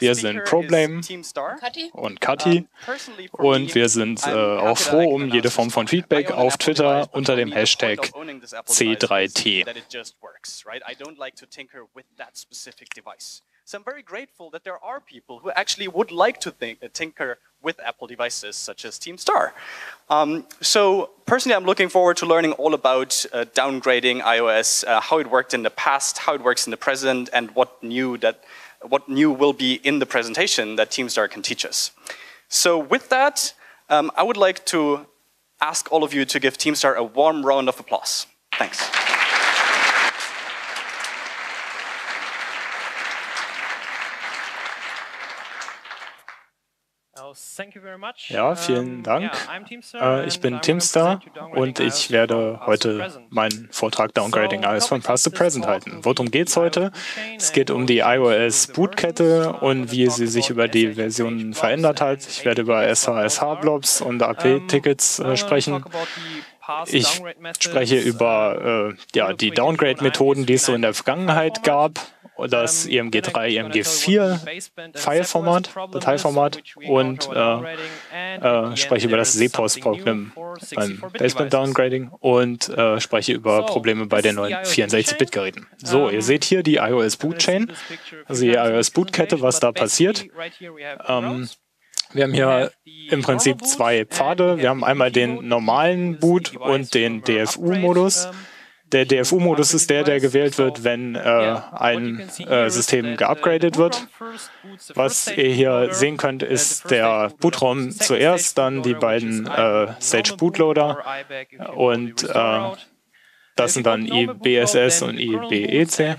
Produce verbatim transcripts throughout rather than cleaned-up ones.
Wir sind Problame und Kati und wir sind äh, auch froh um jede Form von Feedback auf Twitter unter dem Hashtag C drei T. So I'm very grateful that there are people who actually would like to think, uh, tinker with Apple devices such as TeamStar. Um, so personally, I'm looking forward to learning all about uh, downgrading iOS, uh, how it worked in the past, how it works in the present, and what new that what new will be in the presentation that TeamStar can teach us. So with that, um, I would like to ask all of you to give TeamStar a warm round of applause. Thanks. Ja, vielen Dank. Äh, ich bin Teamstar und ich werde heute meinen Vortrag Downgrading iOS von Past to Present halten. Worum geht es heute? Es geht um die iOS-Bootkette und wie sie sich über die Versionen verändert hat. Ich werde über S H S H-Blobs und A P-Tickets äh, sprechen. Ich spreche über äh, ja, die Downgrade-Methoden, die es so in der Vergangenheit gab. Das I M G drei, I M G vier Fileformat, Dateiformat und äh, äh, spreche über das SePOS-Problem beim Baseband-Downgrading und äh, spreche über Probleme bei den neuen vierundsechzig Bit Geräten. So, ihr seht hier die iOS-Boot-Chain, also die iOS-Boot-Kette, was da passiert. Ähm, Wir haben hier im Prinzip zwei Pfade. Wir haben einmal den normalen Boot und den D F U-Modus. Der D F U-Modus ist der, der gewählt wird, wenn äh, ein äh, System geupgradet wird. Was ihr hier sehen könnt, ist der Bootraum zuerst, dann die beiden äh, Stage Bootloader und äh, das sind dann I B S S und I B E C.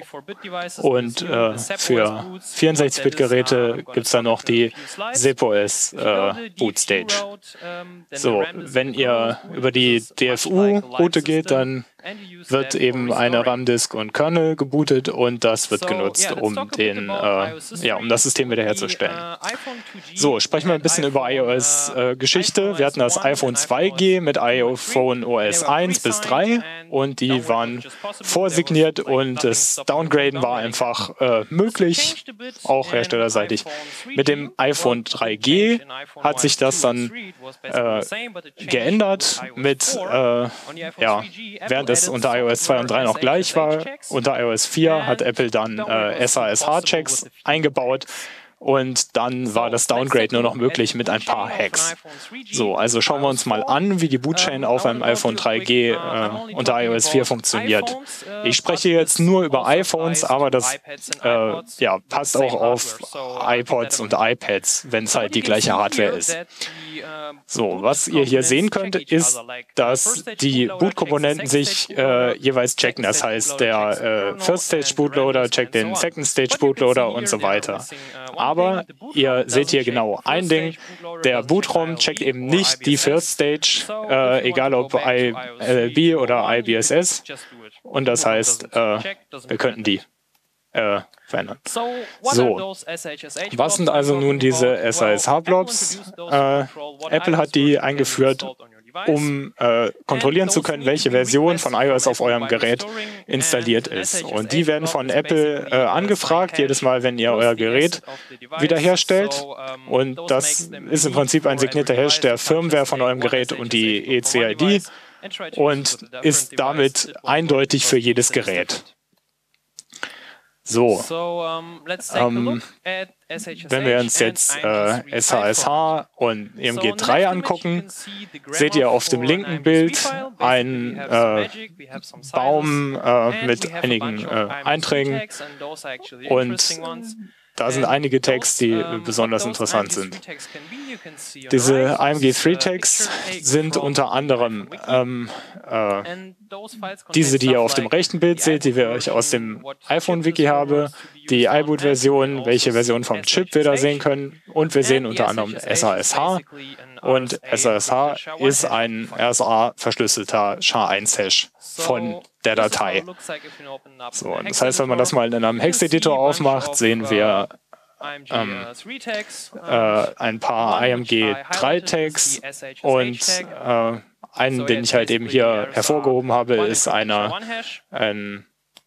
Und äh, für vierundsechzig Bit Geräte gibt es dann noch die SePOS äh, Boot Stage. So, wenn ihr über die D F U-Route geht, dann wird eben eine RAM-Disk und Kernel gebootet und das wird genutzt, um, den, äh, ja, um das System wiederherzustellen. So, sprechen wir ein bisschen über iOS-Geschichte. Äh, wir hatten das iPhone zwei G mit iPhone O S eins bis drei und die waren vorsigniert und das Downgraden war einfach äh, möglich, auch herstellerseitig. Mit dem iPhone drei G hat sich das dann äh, geändert mit, äh, ja, während es unter iOS zwei und drei noch gleich war. Unter iOS vier hat Apple dann äh, S H S H-Checks eingebaut und dann war das Downgrade nur noch möglich mit ein paar Hacks. So, also schauen wir uns mal an, wie die Bootchain auf einem iPhone drei G äh, unter iOS vier funktioniert. Ich spreche jetzt nur über iPhones, aber das äh, ja, passt auch auf iPods und iPads, wenn es halt die gleiche Hardware ist. So, was ihr hier sehen könnt, ist, dass die Bootkomponenten sich äh, jeweils checken. Das heißt, der äh, First Stage Bootloader checkt den Second Stage Bootloader und so weiter. Aber ihr seht hier genau ein Ding, der Bootraum checkt eben nicht die First Stage, äh, egal ob I L B oder I B S S. Und das heißt, äh, wir könnten die äh, verändern. So, was sind also nun diese S H S H-Blobs? Äh, Apple hat die eingeführt, um äh, kontrollieren zu können, welche Version von iOS auf eurem Gerät installiert ist. Und die werden von Apple äh, angefragt, jedes Mal, wenn ihr euer Gerät wiederherstellt. Und das ist im Prinzip ein signierter Hash der Firmware von eurem Gerät und die E C I D und ist damit eindeutig für jedes Gerät. So, ähm, wenn wir uns jetzt äh, S H S H und I M G drei angucken, seht ihr auf dem linken Bild einen äh, Baum äh, mit einigen äh, Einträgen und da sind einige Tags, die besonders interessant sind. Diese I M G drei Tags sind unter anderem ähm, äh, diese, die ihr auf dem rechten Bild seht, die wir euch aus dem iPhone-Wiki habe, die iBoot-Version, welche Version vom Chip wir da sehen können und wir sehen unter anderem S H S H und S H S H ist ein R S A-verschlüsselter S H A eins Hash von der Datei. So, das heißt, wenn man das mal in einem Hex-Editor aufmacht, sehen wir ähm, äh, ein paar I M G drei Tags und äh, einen, den ich halt eben hier hervorgehoben habe, ist einer, ein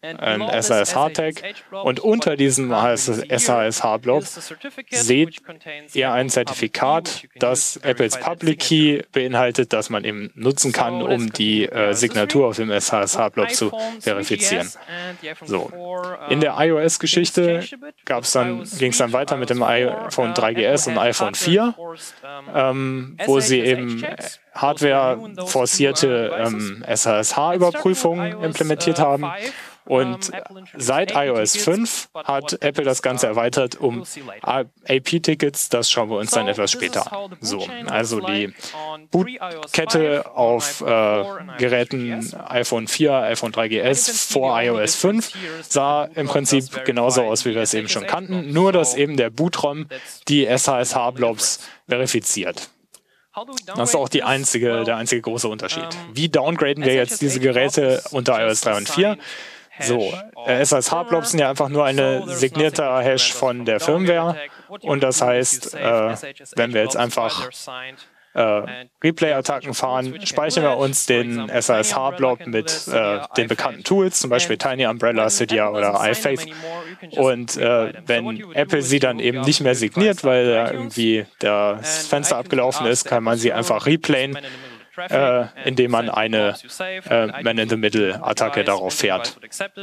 ein S A S H-Tag und unter diesem S A S H-Blob seht ihr ein Zertifikat, das Apples Public Key beinhaltet, das man eben nutzen kann, um die äh, Signatur auf dem S A S H-Blob zu verifizieren. So. In der iOS-Geschichte dann, ging es dann weiter mit dem iPhone drei G S und iPhone vier, ähm, wo sie eben hardware-forcierte ähm, S A S H-Überprüfungen implementiert haben. Und seit iOS fünf hat Apple das Ganze erweitert um A P-Tickets, das schauen wir uns dann etwas später. So, also die Bootkette auf äh, Geräten iPhone vier, iPhone drei G S vor iOS fünf sah im Prinzip genauso aus, wie wir es eben schon kannten, nur dass eben der Bootrom die S A S H-Blobs verifiziert. Das ist auch die einzige, der einzige große Unterschied. Wie downgraden wir jetzt diese Geräte unter iOS drei und vier? So, äh, S A S H-Blobs sind ja einfach nur ein signierter Hash von der Firmware und das heißt, äh, wenn wir jetzt einfach äh, Replay-Attacken fahren, speichern wir uns den S A S H-Blob mit äh, den bekannten Tools, zum Beispiel Tiny Umbrella, Cydia oder iFaith. Und äh, wenn Apple sie dann eben nicht mehr signiert, weil da irgendwie das Fenster abgelaufen ist, kann man sie einfach replayen, Äh, indem man eine äh, Man-in-the-Middle-Attacke darauf fährt.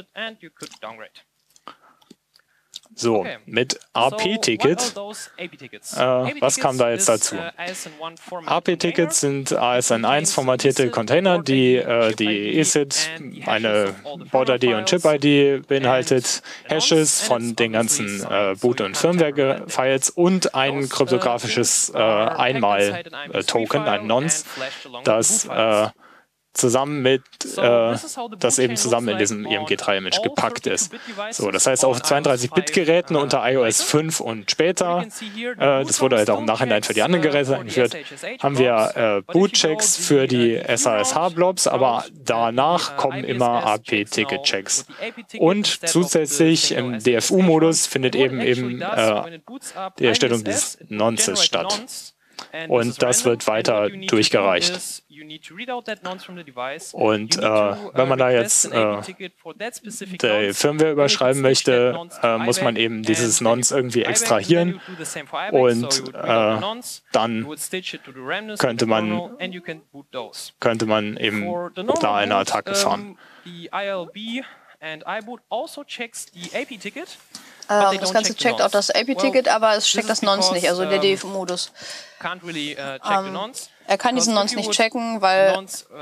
So, mit A P-Ticket, äh, was kam da jetzt dazu? A P-Tickets sind A S N eins formatierte Container, die äh, die E S I D, eine Baud-I D und Chip-I D beinhaltet, Hashes von den ganzen äh, Boot- und Firmware-Files und ein kryptografisches äh, Einmal-Token, ein Nonce, das äh, zusammen mit, äh, das eben zusammen in diesem I M G drei Image gepackt ist. So, das heißt, auf zweiunddreißig Bit Geräten unter iOS fünf und später, äh, das wurde halt auch im Nachhinein für die anderen Geräte eingeführt, haben wir äh, Bootchecks für die S A S H-Blobs, aber danach kommen immer A P-Ticket-Checks. Und zusätzlich im D F U-Modus findet eben eben äh, die Erstellung des Nonces statt. Und das wird weiter durchgereicht. Und äh, wenn man da jetzt äh, die Firmware überschreiben möchte, äh, muss man eben dieses Nonce irgendwie extrahieren und äh, dann könnte man, könnte man eben da eine Attacke fahren. Ähm, das Ganze checkt auch das A P-Ticket, aber es checkt das Nonce nicht, also der D F U-Modus. Ähm, er kann diesen Nonce nicht checken, weil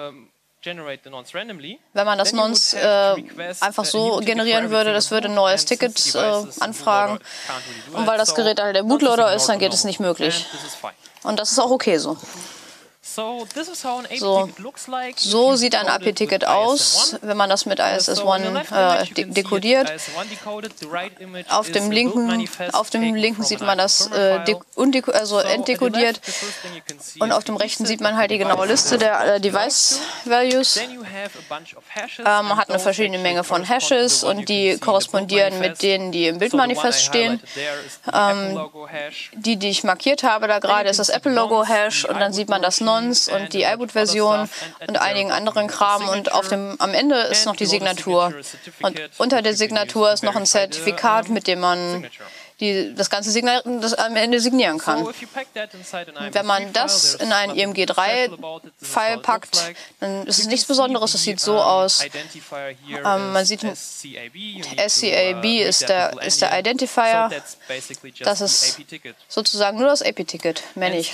wenn man das Nonce äh, einfach so generieren würde, das würde ein neues Ticket äh, anfragen. Und weil das Gerät halt der Bootloader ist, dann geht es nicht möglich. Und das ist auch okay so. So, so sieht ein A P-Ticket aus, wenn man das mit I S S eins äh, de dekodiert. Auf dem linken, auf dem linken sieht man das äh, also entdekodiert und auf dem rechten sieht man halt die genaue Liste der äh, Device Values. Äh, man hat eine verschiedene Menge von Hashes und die korrespondieren mit denen, die im Bildmanifest stehen. Ähm, die, die ich markiert habe da gerade, ist das Apple-Logo-Hash und dann sieht man das Nonce und die iBoot-Version und einigen anderen Kram und auf dem, am Ende ist noch die Signatur. Und unter der Signatur ist noch ein Zertifikat, mit dem man die, das ganze Signal, das am Ende signieren kann. Wenn man das in einen I M G drei File packt, dann ist es nichts Besonderes. Es sieht so aus. Ähm, man sieht, S C A B ist der, ist der Identifier. Das ist sozusagen nur das A P-Ticket, mehr nicht.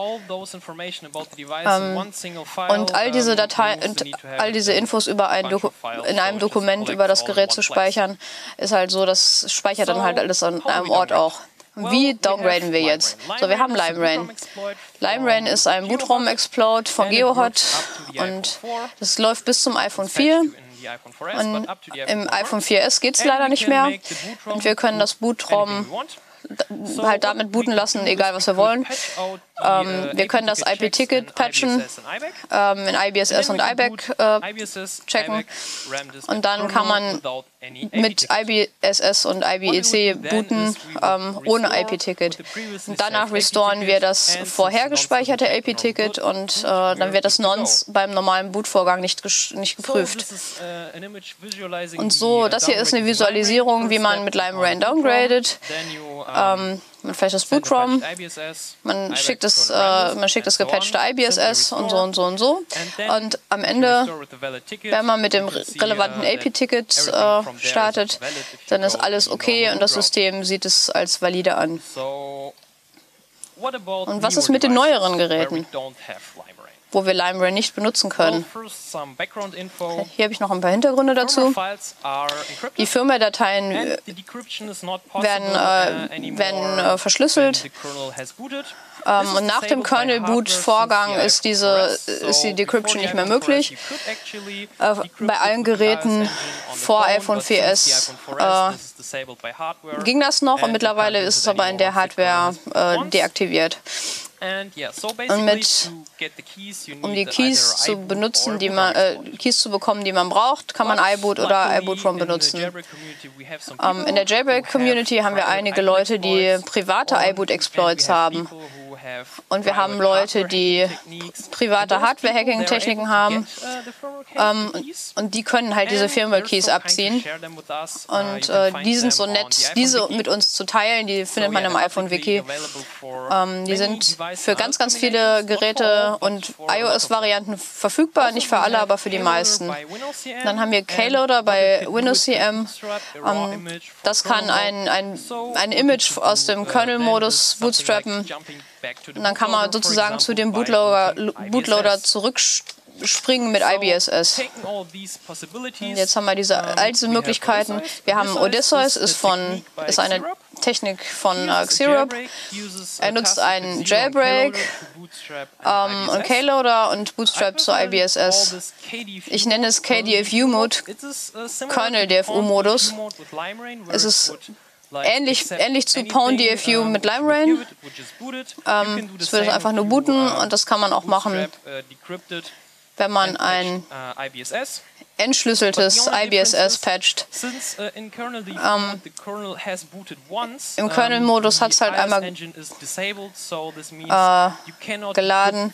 Ähm, und all diese Dateien und all diese Infos über ein Doku in einem Dokument über das Gerät zu speichern, ist halt so, das speichert dann halt alles an einem Ort auch. Wie downgraden wir jetzt? So, wir haben LimeRain. LimeRain ist ein Bootrom-Explode von GeoHot und das läuft bis zum iPhone vier. Und im iPhone vier S geht es leider nicht mehr und wir können das Bootrom halt damit booten lassen, egal was wir wollen. Ähm, wir können das I P-Ticket patchen, ähm, in I B S S und I B A C äh, checken und dann kann man mit I B S S und I B E C booten ähm, ohne I P-Ticket. Danach restoren wir das vorher gespeicherte I P-Ticket und äh, dann wird das Nonce beim normalen Bootvorgang nicht, nicht geprüft. Und so, das hier ist eine Visualisierung, wie man mit LimeRain downgradet. Ähm, man fälscht das Boot-ROM, man schickt das, äh, man schickt das gepatchte I B S S und so und so und so. Und am Ende, wenn man mit dem relevanten A P-Ticket äh, startet, dann ist alles okay und das System sieht es als valide an. Und was ist mit den neueren Geräten, wo wir LimeRain nicht benutzen können? Hier habe ich noch ein paar Hintergründe dazu. Die Firmware-Dateien werden, äh, werden äh, verschlüsselt. Ähm, und nach dem Kernel-Boot-Vorgang ist, diese, ist die Decryption nicht mehr möglich. Äh, bei allen Geräten vor iPhone vier S äh, ging das noch und mittlerweile ist es aber in der Hardware äh, deaktiviert. Und mit, um die Keys zu benutzen, die man, äh, Keys zu bekommen, die man braucht, kann man iBoot oder iBoot-ROM benutzen. Ähm, in der Jailbreak-Community haben wir einige Leute, die private iBoot-Exploits haben. Und wir haben Leute, die private Hardware-Hacking-Techniken haben. Ähm, und die können halt diese Firmware-Keys abziehen. Und äh, die sind so nett, diese mit uns zu teilen, die findet man im iPhone-Wiki. Ähm, die sind für ganz, ganz viele Geräte und iOS-Varianten verfügbar, nicht für alle, aber für die meisten. Dann haben wir Keyloader bei Windows C M. Ähm, das kann ein, ein, ein Image aus dem Kernel-Modus bootstrappen. Und dann kann man sozusagen zu dem Bootloader, Bootloader zurückspringen mit I B S S. Und jetzt haben wir diese, all diese Möglichkeiten. Wir haben Odysseus, ist, von, ist eine Technik von äh, Xerob. Er nutzt einen Jailbreak ähm, und Keyloader und Bootstrap zu I B S S. Ich nenne es K D F U-Mode, Kernel D F U-Modus. Es ist Ähnlich, ähnlich zu PwnDFU mit LimeRain. Ähm, das würde es einfach nur booten und das kann man auch machen, wenn man ein entschlüsseltes I B S S patcht. Ähm, Im Kernel-Modus hat es halt einmal äh, geladen.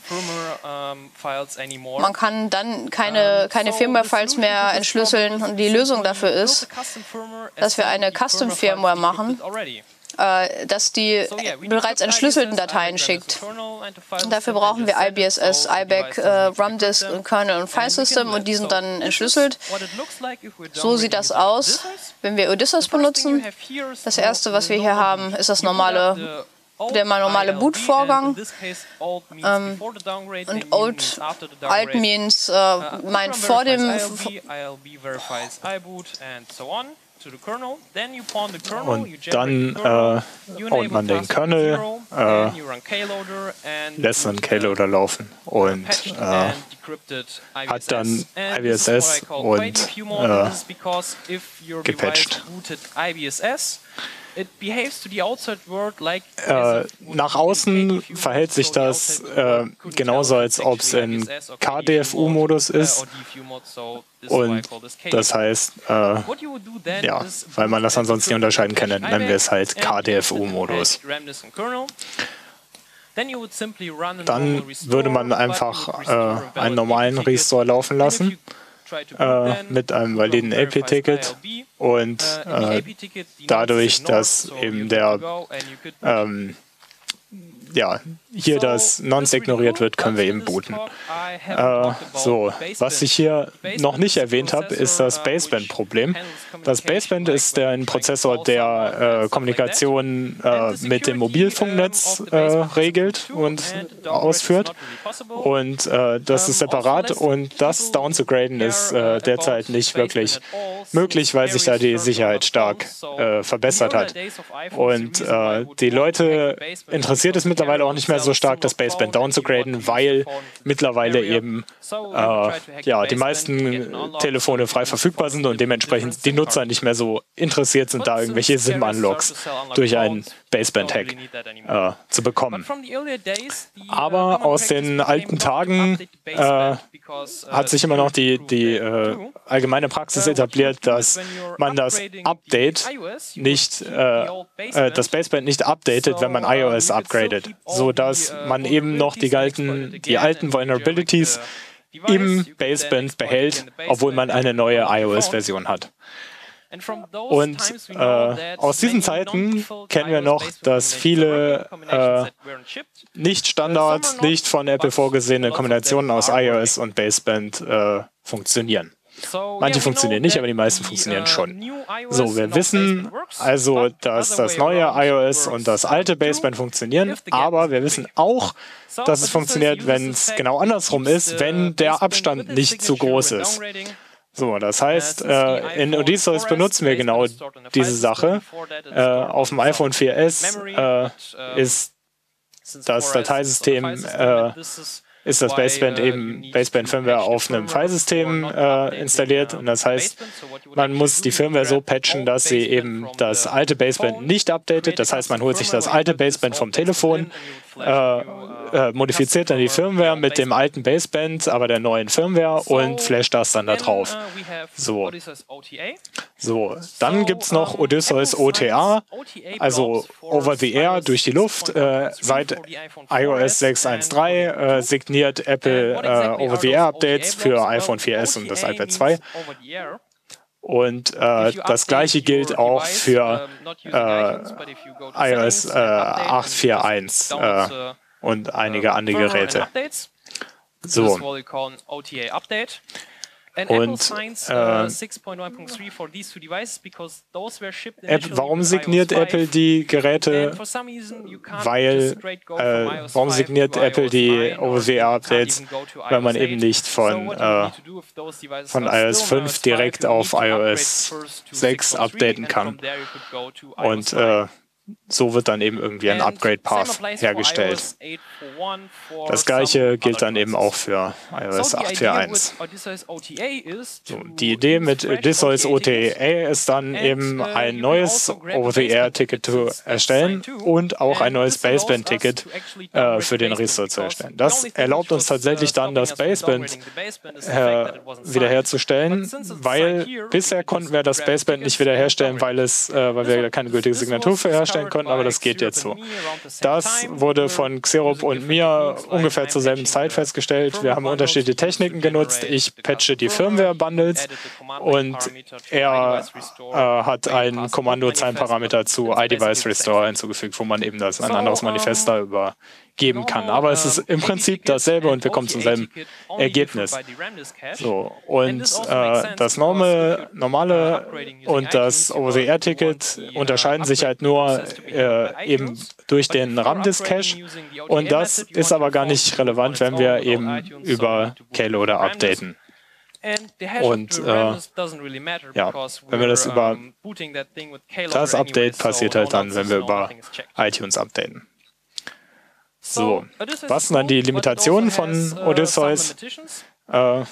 Man kann dann keine, keine Firmware-Files mehr entschlüsseln und die Lösung dafür ist, dass wir eine Custom-Firmware machen, äh, dass die bereits entschlüsselten Dateien schickt. Und dafür brauchen wir I B S S, I B A C, äh, ROM-Disk, Kernel und File-System und die sind dann entschlüsselt. So sieht das aus, wenn wir Odysseus benutzen. Das erste, was wir hier haben, ist das normale, der normale Boot-Vorgang. Ähm, und Old, Alt means äh, meint vor dem Und dann äh, baut man den Kernel, äh, lässt dann Keyloader laufen und äh, hat dann I B S S und äh, gepatcht. Äh, nach außen verhält sich das äh, genauso, als ob es in K D F U-Modus ist. Und das heißt, äh, ja, weil man das ansonsten nicht unterscheiden kann, nennen wir es halt K D F U-Modus. Dann würde man einfach äh, einen normalen Restore laufen lassen. Äh, mit einem validen A P-Ticket und äh, dadurch, dass eben der ähm, ja, hier das Nonce ignoriert wird, können wir eben booten. Äh, so, was ich hier noch nicht erwähnt habe, ist das Baseband-Problem. Das Baseband ist der ein Prozessor, der äh, Kommunikation äh, mit dem Mobilfunknetz äh, regelt und ausführt. Und äh, das ist separat und das downzugraden ist äh, derzeit nicht wirklich möglich, weil sich da die Sicherheit stark äh, verbessert hat. Und äh, die Leute interessiert es mittlerweile auch nicht mehr so stark, das Baseband downzugraden, weil mittlerweile eben äh, ja, die meisten Telefone frei verfügbar sind und dementsprechend die Nutzer nicht mehr so interessiert sind, da irgendwelche SIM-Unlocks durch ein Baseband-Hack äh, zu bekommen. Aber aus den alten Tagen äh, hat sich immer noch die, die äh, allgemeine Praxis etabliert, dass man das Update nicht, äh, äh, das Baseband nicht updatet, wenn man iOS upgradet, sodass man eben noch die, galten, die alten Vulnerabilities im Baseband behält, obwohl man eine neue iOS-Version hat. Und äh, aus diesen Zeiten kennen wir noch, dass viele äh, nicht Standard, nicht von Apple vorgesehene Kombinationen aus iOS und Baseband äh, funktionieren. Manche funktionieren nicht, aber die meisten funktionieren schon. So, wir wissen also, dass das neue iOS und das alte Baseband funktionieren, aber wir wissen auch, dass es funktioniert, wenn es genau andersrum ist, wenn der Abstand nicht zu groß ist. So, das heißt, äh, in Odysseus benutzen wir genau diese Sache. Äh, auf dem iPhone vier S äh, ist das Dateisystem, äh, ist das Baseband eben Baseband Firmware auf einem Filesystem äh, installiert. Und das heißt, man muss die Firmware so patchen, dass sie eben das alte Baseband nicht updatet. Das heißt, man holt sich das alte Baseband vom Telefon, äh, äh, modifiziert dann die Firmware mit dem alten Baseband, aber der neuen Firmware und flasht das dann da drauf. So, so dann gibt es noch Odysseus O T A, also Over the Air, durch die Luft. Äh, seit iOS sechs Punkt eins Punkt drei äh, signiert Apple äh, Over the Air Updates für iPhone vier S und das iPad zwei. Und äh, das gleiche gilt auch für äh, iOS äh, acht Punkt vier Punkt eins äh, und einige andere Geräte. So. Und äh, App, warum signiert Apple die Geräte? Weil, äh, warum signiert Apple die Over-the-Air-Updates? Weil man eben nicht von, äh, von iOS fünf direkt auf iOS sechs updaten kann. Und äh, so wird dann eben irgendwie ein Upgrade-Path hergestellt. Das gleiche gilt dann eben auch für iOS acht Punkt vier Punkt eins. So, die Idee mit Odysseus O T A ist dann eben ein neues Over-the-Air-Ticket zu erstellen und auch ein neues Baseband-Ticket äh, für den Restore zu erstellen. Das erlaubt uns tatsächlich dann, das Baseband äh, wiederherzustellen, weil bisher konnten wir das Baseband nicht wiederherstellen, weil, es, äh, weil wir keine gültige Signatur für herstellen konnten, aber das geht jetzt so. Das wurde von Xerob und mir ungefähr zur selben Zeit festgestellt. Wir haben unterschiedliche Techniken genutzt. Ich patche die Firmware-Bundles und er äh, hat ein Kommandozeilenparameter zu iDevice Restore hinzugefügt, wo man eben das ein anderes Manifest da übergeben kann. Aber es ist im Prinzip dasselbe und wir kommen zum selben Ergebnis. So, und äh, das normale, normale und das Over-the-Air-Ticket unterscheiden sich halt nur äh, eben durch den RAM-Disk-Cache und das ist aber gar nicht relevant, wenn wir eben über K-Loader updaten. Und äh, ja, wenn wir das über das Update passiert halt dann, wenn wir über iTunes updaten. So, was sind dann die Limitationen von Odysseus? Äh,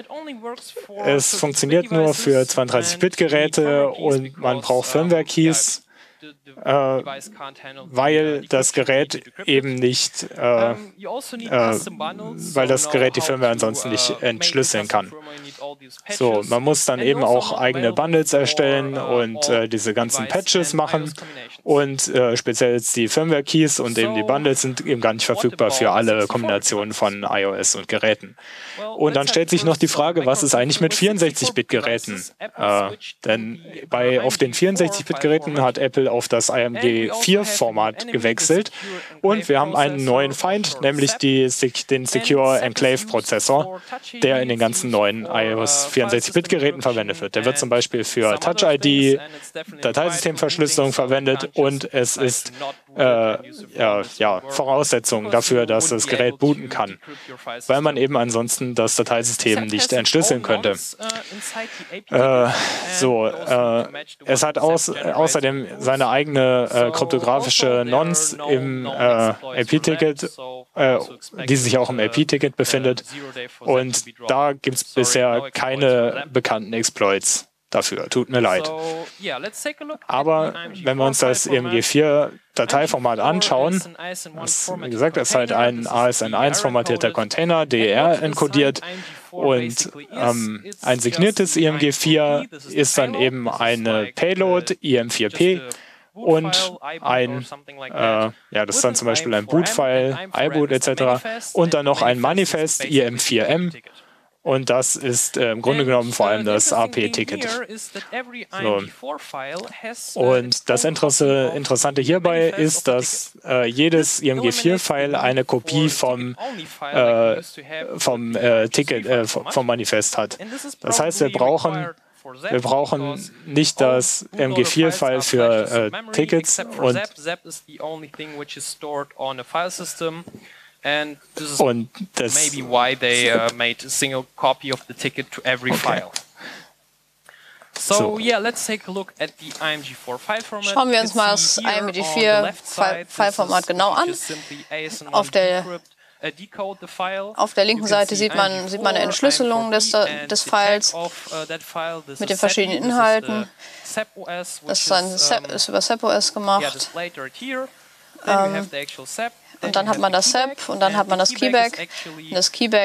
es funktioniert nur für zweiunddreißig Bit Geräte und man braucht Firmware-Keys, äh, weil das Gerät eben nicht, äh, äh, weil das Gerät die Firmware ansonsten nicht entschlüsseln kann. So, man muss dann eben auch eigene Bundles erstellen und äh, diese ganzen Patches machen und äh, speziell jetzt die Firmware-Keys und eben die Bundles sind eben gar nicht verfügbar für alle Kombinationen von iOS und Geräten. Und dann stellt sich noch die Frage, was ist eigentlich mit vierundsechzig Bit Geräten? Äh, denn bei, auf den vierundsechzig Bit Geräten hat Apple auf das I M G vier Format gewechselt und wir haben einen neuen Feind, nämlich die, den Secure Enclave Prozessor, der in den ganzen neuen iOS vierundsechzig Bit Geräten verwendet wird. Der wird zum Beispiel für Touch I D, Dateisystemverschlüsselung verwendet und es ist äh, ja, ja, Voraussetzung dafür, dass das Gerät booten kann, weil man eben ansonsten das Dateisystem nicht entschlüsseln könnte. Äh, so, äh, es hat aus, außerdem seine eigene äh, kryptografische Nonce im äh, A P-Ticket, äh, die sich auch im A P-Ticket befindet und da gibt es bisher keine bekannten Exploits dafür. Tut mir leid. Aber wenn wir uns das E M G vier Dateiformat anschauen, das, wie gesagt, ist halt ein A S N eins formatierter Container, D E R encodiert, und ähm, ein signiertes E M G vier ist dann eben eine Payload, I M vier P, und ein, äh, ja, das ist dann zum Beispiel ein Boot-File, iBoot et cetera, und dann noch ein Manifest, I M vier M, und das ist äh, im Grunde genommen vor allem das A P-Ticket. So. Und das Interesse, Interessante hierbei ist, dass äh, jedes I M G vier File eine Kopie vom, äh, vom äh, Ticket, äh, vom Manifest hat. Das heißt, wir brauchen Wir brauchen nicht das I M G vier File für äh, Tickets, und, And this is und das maybe why they uh, made a single copy of the ticket to every okay. file. So, so yeah, let's take a look at the I M G four file format. Schauen wir uns mal das I M G vier File-Format genau an. Auf der, auf der linken Seite sieht man, sieht man eine Entschlüsselung des, des Files mit den verschiedenen Inhalten. Das ist, ein, ist über SepOS gemacht. Ähm, Und dann hat man das S E P und dann hat man das Keyback. Und das Keyback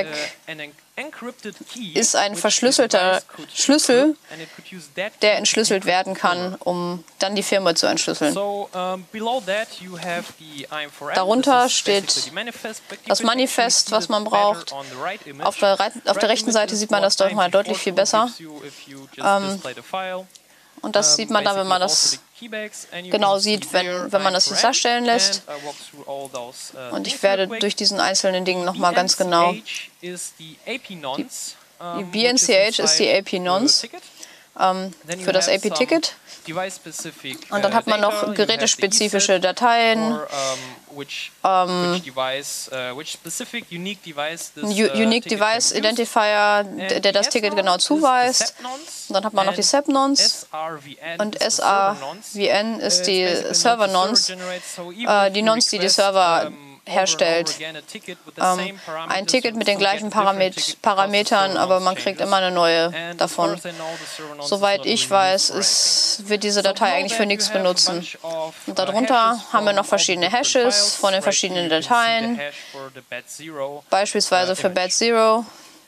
ist ein verschlüsselter Schlüssel, der entschlüsselt werden kann, um dann die Firma zu entschlüsseln. Darunter steht das Manifest, was man braucht. Auf der, auf der rechten Seite sieht man das doch mal deutlich viel besser. Ähm, Und das sieht man dann, wenn man das genau sieht, wenn, wenn man das sich darstellen lässt. Und ich werde durch diesen einzelnen Dingen nochmal ganz genau. Die B N C H ist die A P Nonce ähm, für das A P-Ticket. Und dann hat man noch gerätespezifische Dateien, ähm, Unique Device Identifier, der, der das Ticket genau zuweist. Und dann hat man noch die S E P Nonce und S R V N ist die Server Nonce, äh, die Nonce, die die Server herstellt. Ähm, ein Ticket mit den gleichen Paramet Parametern, aber man kriegt immer eine neue davon. Soweit ich weiß, ist, wird diese Datei eigentlich für nichts benutzen. Und darunter haben wir noch verschiedene Hashes von den verschiedenen Dateien, beispielsweise für Bad Zero.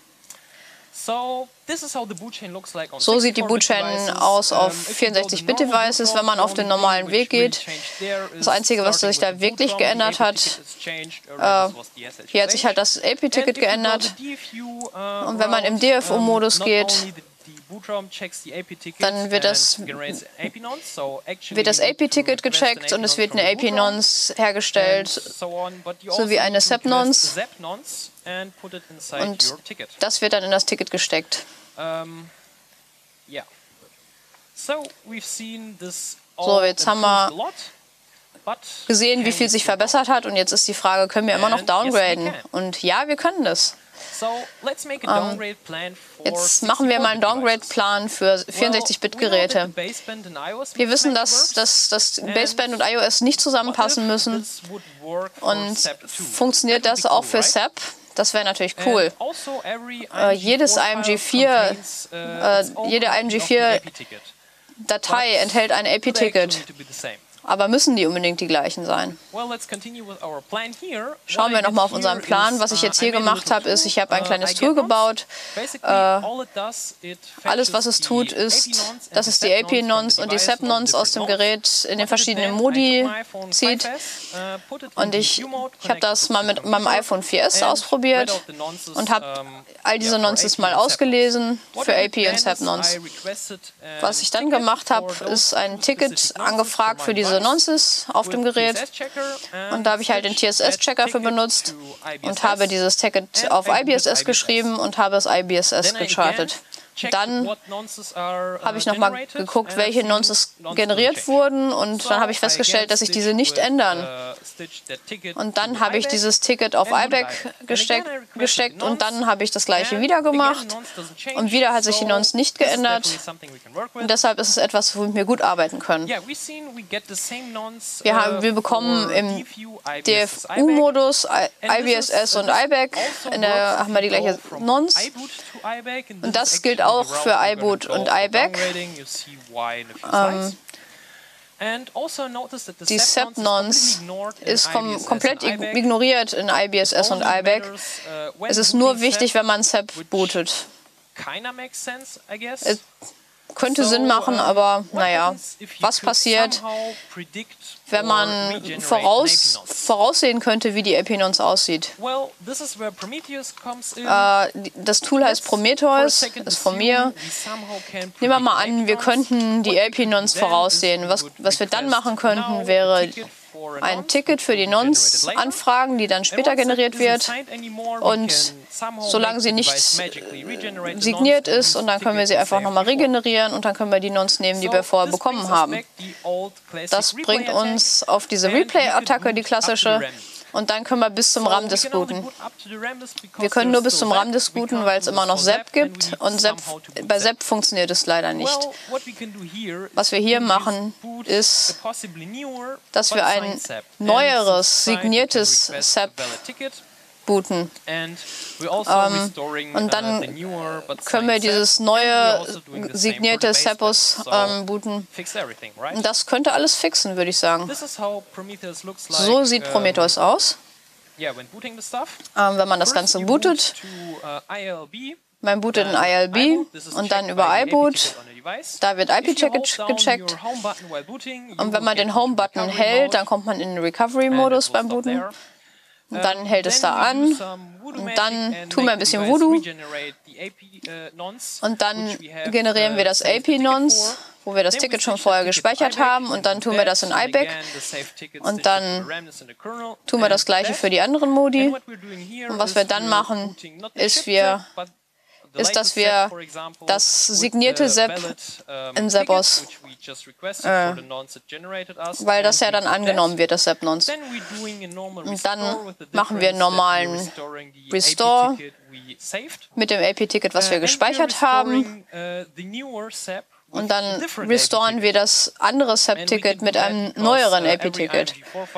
So sieht die Bootchain aus auf vierundsechzig Bit Devices, wenn man auf den normalen Weg geht. Das Einzige, was sich da wirklich geändert hat, äh, hier hat sich halt das A P-Ticket geändert. Und wenn man im D F O-Modus geht, dann wird das, wird das A P-Ticket gecheckt und es wird eine A P-Nonce hergestellt, sowie eine S E P Nonce. Und das wird dann in das Ticket gesteckt. So, jetzt haben wir gesehen, wie viel sich verbessert hat, und jetzt ist die Frage, können wir immer noch downgraden? Und ja, wir können das. Ähm, jetzt machen wir mal einen Downgrade-Plan für vierundsechzig Bit Geräte. Wir wissen, dass, dass, dass Baseband und iOS nicht zusammenpassen müssen. Und funktioniert das auch für S E P? Das wäre natürlich cool. Äh, jedes I M G vier, äh, jede I M G vier Datei enthält ein A P-Ticket. Aber müssen die unbedingt die gleichen sein? Schauen wir nochmal auf unseren Plan. Was ich jetzt hier gemacht habe, ist, ich habe ein kleines Tool gebaut. Äh, alles, was es tut, ist, dass es die A P-Nonce und die S E P-Nonce aus dem Gerät in den verschiedenen Modi zieht. Und ich, ich habe das mal mit meinem iPhone vier S ausprobiert und habe all diese Nonces mal ausgelesen für A P und S E P-Nonce. Was ich dann gemacht habe, ist ein Ticket angefragt für diese Nonces auf dem Gerät, und da habe ich halt den T S S-Checker für benutzt und habe dieses Ticket auf I B S S geschrieben und habe es I B S S gechartet. Dann habe ich nochmal geguckt, welche Nonces generiert wurden, und dann habe ich festgestellt, dass sich diese nicht ändern. Und dann habe ich dieses Ticket auf I B A C gesteckt, gesteckt und dann habe ich das gleiche wieder gemacht, und wieder hat sich die Nonce nicht geändert, und deshalb ist es etwas, womit wir gut arbeiten können. Wir, haben, wir bekommen im D F U-Modus I B S S und I B A C, in der haben wir die gleiche Nonce, Und das gilt auch für iBoot und iBack. Ähm, die S E P-Nonce ist kom komplett ignoriert in I B S S und iBack. Es ist nur wichtig, wenn man S E P bootet. Es könnte Sinn machen, aber naja, was passiert, wenn man voraus, voraussehen könnte, wie die A P Nonce aussieht? Äh, das Tool heißt Prometheus, ist von mir. Nehmen wir mal an, wir könnten die A P Nonce voraussehen. Was, was wir dann machen könnten, wäre ein Ticket für die Nonce anfragen, die dann später generiert wird. Und solange sie nicht signiert ist, und dann können wir sie einfach nochmal regenerieren und dann können wir die Nonce nehmen, die wir vorher bekommen haben. Das bringt uns auf diese Replay-Attacke, die klassische. Und dann können wir bis zum RAM-Disk booten. Wir können nur bis zum RAM-Disk booten, weil es immer noch S E P gibt. Und S E P, bei S E P funktioniert es leider nicht. Was wir hier machen, ist, dass wir ein neueres, signiertes S E P booten. Ähm, und dann können wir dieses neue signierte S E P-Os ähm, booten. Und das könnte alles fixen, würde ich sagen. So sieht Prometheus aus. Ähm, wenn man das Ganze bootet, man bootet in I L B und dann über iBoot. Da wird I P-Check gecheckt. Und wenn man den Home-Button hält, dann kommt man in den Recovery-Modus beim Booten. Und dann hält es da an, und dann tun wir ein bisschen Voodoo, und dann generieren wir das A P Nonce, wo wir das Ticket schon vorher gespeichert haben, und dann tun wir das in iBack, und dann tun wir das gleiche für die anderen Modi. Und was wir dann machen, ist, wir ist, dass wir das signierte S E P in S E P-Os, äh, weil das ja dann angenommen wird, das S E P-Nonce. Und dann machen wir einen normalen Restore mit dem A P-Ticket, was wir gespeichert haben. Und dann restoren wir das andere S E P-Ticket mit einem neueren A P-Ticket.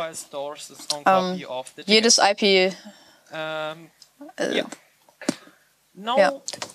Ähm, jedes I P... Äh, Ja.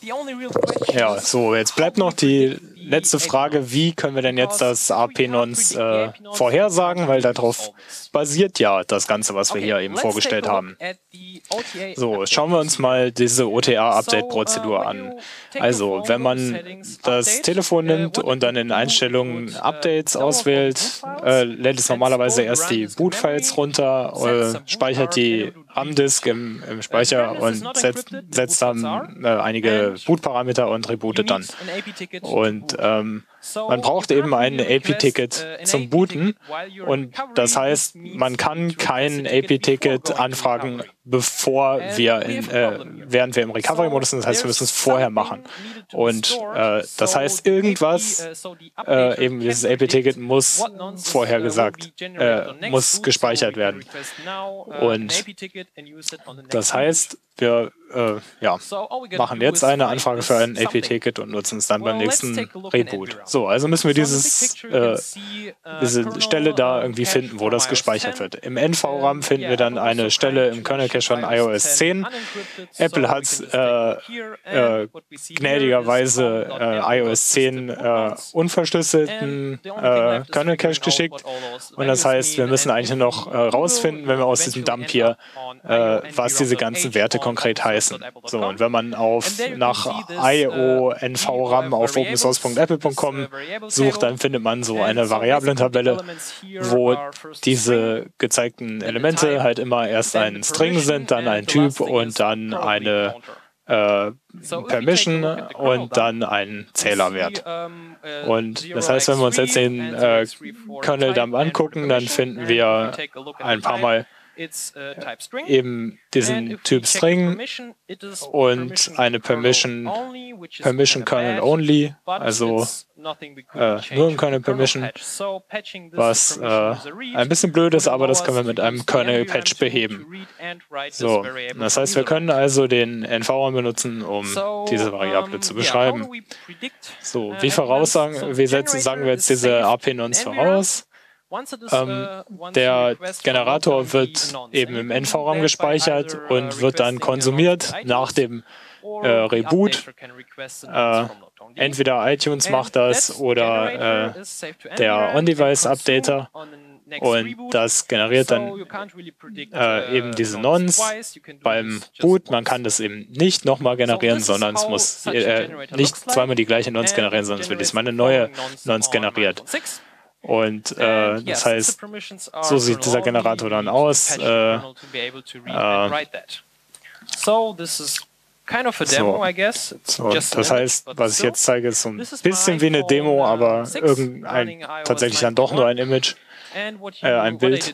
ja, so, jetzt bleibt noch die letzte Frage, wie können wir denn jetzt das A P Nonce äh, vorhersagen, weil darauf basiert ja das Ganze, was wir hier eben vorgestellt haben. So, schauen wir uns mal diese O T A-Update-Prozedur an. Also, wenn man das Telefon nimmt und dann in Einstellungen Updates auswählt, äh, lädt es normalerweise erst die Boot-Files runter, äh, speichert die RAM-Disk im, im Speicher und setzt, setzt dann äh, einige Boot-Parameter und rebootet dann. Und ähm, man braucht eben ein A P-Ticket zum Booten, und das heißt, man kann kein A P-Ticket anfragen, bevor wir, in, äh, während wir im Recovery-Modus sind. Das heißt, wir müssen es vorher machen. Und äh, das heißt, irgendwas, äh, eben dieses A P-Ticket muss vorher gesagt, äh, muss gespeichert werden. Und das heißt, wir äh, ja, machen jetzt eine Anfrage für ein A P-Ticket und nutzen es dann beim nächsten Reboot. So, also müssen wir dieses, äh, diese Stelle da irgendwie finden, wo das gespeichert wird. Im N V-RAM finden wir dann eine Stelle im Kernel Cache von i O S zehn. Apple hat äh, äh, gnädigerweise äh, i O S zehn äh, unverschlüsselten äh, Kernel Cache geschickt. Und das heißt, wir müssen eigentlich noch äh, rausfinden, wenn wir aus diesem Dump hier, äh, was diese ganzen Werte konkret heißen. So, und wenn man auf nach I O N V RAM auf open source punkt apple punkt com sucht, dann findet man so eine Variablentabelle, wo diese gezeigten Elemente halt immer erst ein String sind, dann ein Typ und dann eine äh, Permission und dann ein Zählerwert. Und das heißt, wenn wir uns jetzt den äh, Kernel-Dump angucken, dann finden wir ein paar Mal eben diesen Typ String und eine Permission, Permission Kernel Only, also äh, nur ein Kernel Permission, was äh, ein bisschen blöd ist, aber das können wir mit einem Kernel Patch beheben. So, das heißt, wir können also den N V-RAM benutzen, um diese Variable zu beschreiben. So, wie voraussagen, wie setzen, sagen wir jetzt diese A P Nonce voraus? Ähm, der Generator wird eben im N V-RAM gespeichert und wird dann konsumiert nach dem äh, Reboot. Äh, entweder iTunes macht das oder äh, der On-Device-Updater. Und das generiert dann äh, eben diese Nonce beim Boot. Man kann das eben nicht nochmal generieren, sondern es muss äh, nicht zweimal die gleiche Nonce generieren, sondern es wird diesmal eine neue Nonce generiert. Und äh, das heißt, so sieht dieser Generator dann aus. Äh, äh, so, so, das heißt, was ich jetzt zeige, ist so ein bisschen wie eine Demo, aber irgendein tatsächlich dann doch nur ein Image. Äh, ein Bild.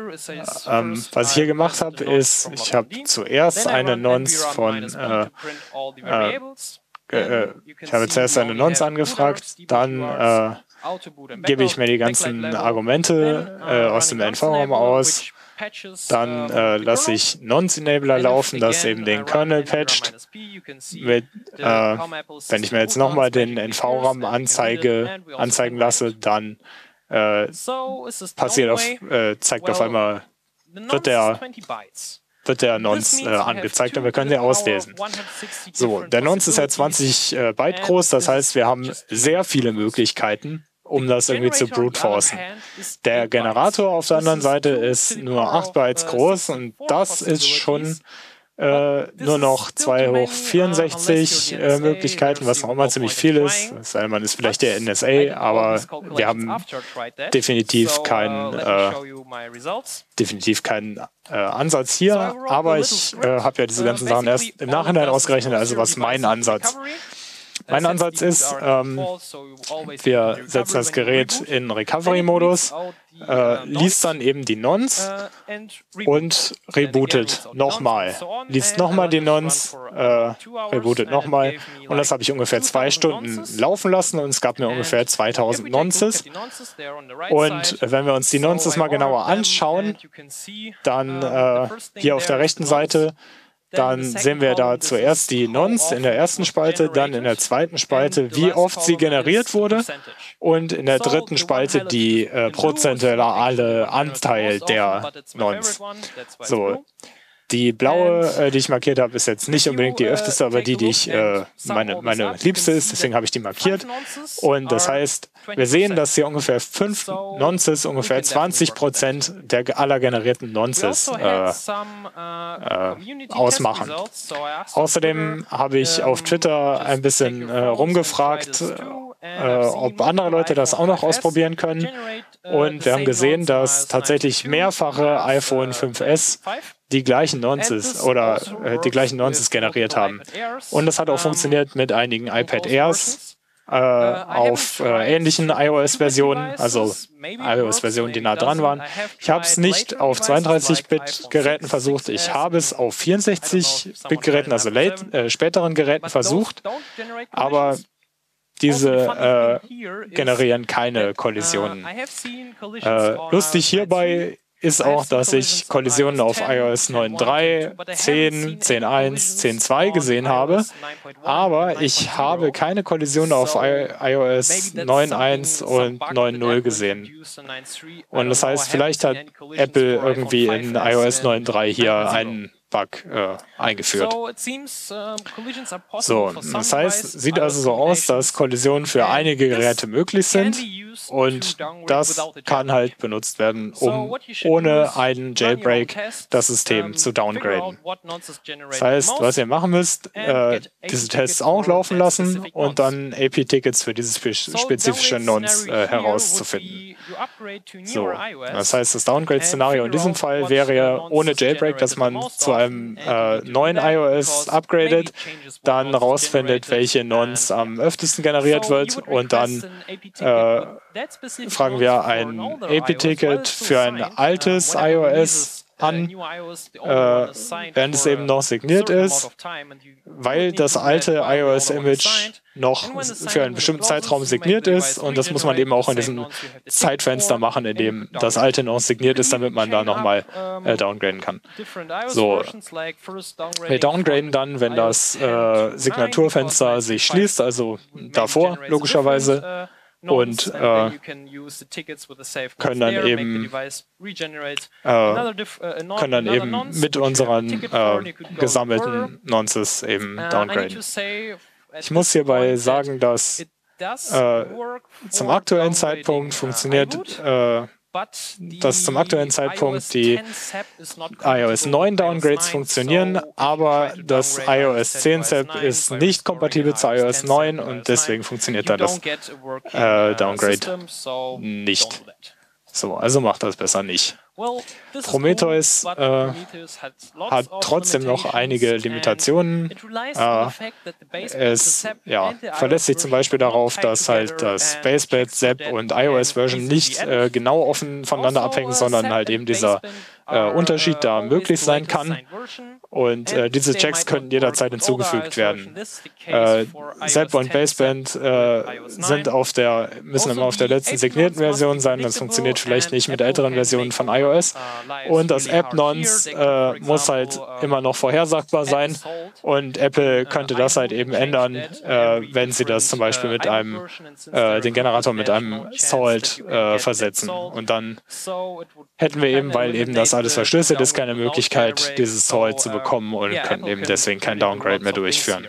Ähm, was ich hier gemacht habe, ist, ich habe zuerst eine Nonce von äh, äh, äh, ich habe zuerst eine Nonce angefragt, dann äh, gebe ich mir die ganzen Argumente äh, aus dem N V-Raum aus, dann äh, lasse ich Nonce-Enabler laufen, das eben den Kernel patcht. Mit, äh, wenn ich mir jetzt nochmal den N V-Raum anzeige, anzeigen lasse, dann Äh, passiert auf, äh, zeigt auf einmal, wird der, wird der Nonce äh, angezeigt und wir können den auslesen. So, der Nonce ist ja zwanzig äh, Byte groß, das heißt, wir haben sehr viele Möglichkeiten, um das irgendwie zu brute-forcen. Der Generator auf der anderen Seite ist nur acht Bytes groß und das ist schon Äh, nur noch zwei hoch vierundsechzig äh, Möglichkeiten, was noch immer ziemlich viel ist. Es sei denn, man ist vielleicht der N S A, aber wir haben definitiv keinen äh, definitiv keinen äh, Ansatz hier. Aber ich äh, habe ja diese ganzen Sachen erst im Nachhinein ausgerechnet, also was mein Ansatz Mein Ansatz ist, ähm, wir setzen das Gerät in Recovery-Modus, äh, liest dann eben die Nonce und rebootet nochmal. Liest nochmal die Nonce, äh, rebootet nochmal. Und das habe ich ungefähr zwei Stunden laufen lassen und es gab mir ungefähr zweitausend Nonces. Und wenn wir uns die Nonces mal genauer anschauen, dann äh, hier auf der rechten Seite, dann sehen wir da zuerst die Nonce in der ersten Spalte, dann in der zweiten Spalte, wie oft sie generiert wurde und in der dritten Spalte die äh, prozentuale Anteil der Nonce. So, die blaue, äh, die ich markiert habe, ist jetzt nicht unbedingt die öfteste, aber die, die ich äh, meine, meine liebste ist, deswegen habe ich die markiert. Und das heißt, wir sehen, dass hier ungefähr fünf Nonces, ungefähr zwanzig Prozent der aller generierten Nonces äh, äh, ausmachen. Außerdem habe ich auf Twitter ein bisschen äh, rumgefragt, äh, ob andere Leute das auch noch ausprobieren können. Und wir haben gesehen, dass tatsächlich mehrfache iPhone fünf S die gleichen Nonces oder äh, die gleichen Nonces generiert haben. Und das hat auch funktioniert mit einigen iPad Airs äh, auf äh, ähnlichen iOS-Versionen, also iOS-Versionen, die nah dran waren. Ich habe es nicht auf zweiunddreißig Bit Geräten versucht, ich habe es auf vierundsechzig Bit Geräten, also late, äh, späteren Geräten versucht, aber diese äh, generieren keine Kollisionen. Äh, lustig hierbei ist auch, dass ich Kollisionen auf iOS neun Punkt drei, zehn, zehn Punkt eins, zehn Punkt zwei gesehen habe, aber ich habe keine Kollisionen auf iOS neun Punkt eins und neun Punkt null gesehen. Und das heißt, vielleicht hat Apple irgendwie in iOS neun Punkt drei hier einen Bug äh, eingeführt. So, das heißt, sieht also so aus, dass Kollisionen für einige Geräte möglich sind und das kann halt benutzt werden, um ohne einen Jailbreak das System zu downgraden. Das heißt, was ihr machen müsst, äh, diese Tests auch laufen lassen und dann A P-Tickets für diese spe spezifische Nonce äh, herauszufinden. So, das heißt, das Downgrade-Szenario in diesem Fall wäre ja ohne Jailbreak, dass man zu einem äh, neuen iOS upgradet, dann rausfindet, welche Nonce am öftesten generiert wird und dann äh, fragen wir ein A P-Ticket für ein altes iOS an, äh, während es eben noch signiert ist, weil das alte iOS-Image noch für einen bestimmten Zeitraum signiert ist und das muss man eben auch in diesem Zeitfenster machen, in dem das alte noch signiert ist, damit man da nochmal äh, downgraden kann. So, wir downgraden dann, wenn das äh, Signaturfenster sich schließt, also davor logischerweise. und äh, können dann eben, äh, können dann eben mit unseren äh, gesammelten Nonces eben downgraden. Ich muss hierbei sagen, dass äh, zum aktuellen Zeitpunkt funktioniert äh, dass zum aktuellen Zeitpunkt die i O S neun Downgrades funktionieren, aber das i O S zehn S E P ist nicht kompatibel zu i O S neun und deswegen funktioniert da das äh, Downgrade nicht. So, also macht das besser nicht. Prometheus äh, hat trotzdem noch einige Limitationen. Äh, es ja, verlässt sich zum Beispiel darauf, dass halt das Baseband, S E P und iOS-Version nicht äh, genau offen voneinander abhängen, sondern halt eben dieser äh, Unterschied da möglich sein kann. Und äh, diese Checks können jederzeit hinzugefügt werden. Äh, S E P und Baseband äh, sind auf der, müssen immer auf der letzten signierten Version sein. Das funktioniert vielleicht nicht mit älteren Versionen von iOS. Und das App-Nonce äh, muss halt immer noch vorhersagbar sein. Und Apple könnte das halt eben ändern, äh, wenn sie das zum Beispiel mit einem, äh, den Generator mit einem Salt äh, versetzen. Und dann hätten wir eben, weil eben das alles verschlüsselt ist, keine Möglichkeit, dieses Salt zu bekommen und können eben deswegen kein Downgrade mehr durchführen.